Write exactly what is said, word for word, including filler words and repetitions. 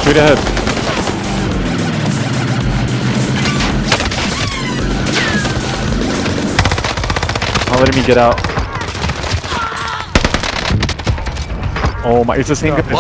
Straight ahead. Not letting me get out. Oh my, it's the same guy.